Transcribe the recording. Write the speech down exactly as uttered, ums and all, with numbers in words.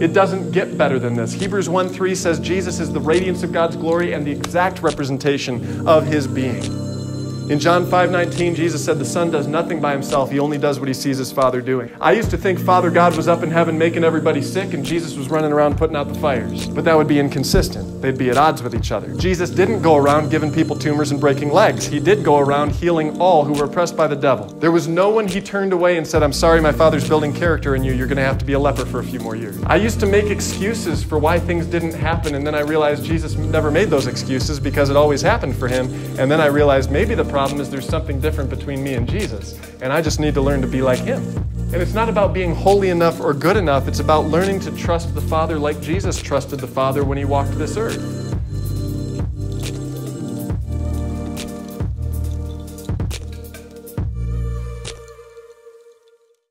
It doesn't get better than this. Hebrews one three says Jesus is the radiance of God's glory and the exact representation of his being. In John five nineteen, Jesus said the Son does nothing by himself. He only does what he sees his Father doing. I used to think Father God was up in heaven making everybody sick and Jesus was running around putting out the fires. But that would be inconsistent. They'd be at odds with each other. Jesus didn't go around giving people tumors and breaking legs. He did go around healing all who were oppressed by the devil. There was no one he turned away and said, I'm sorry, my Father's building character in you. You're going to have to be a leper for a few more years. I used to make excuses for why things didn't happen, and then I realized Jesus never made those excuses because it always happened for him. And then I realized maybe the problem is there's something different between me and Jesus, and I just need to learn to be like him. And it's not about being holy enough or good enough. It's about learning to trust the Father like Jesus trusted the Father when he walked this earth.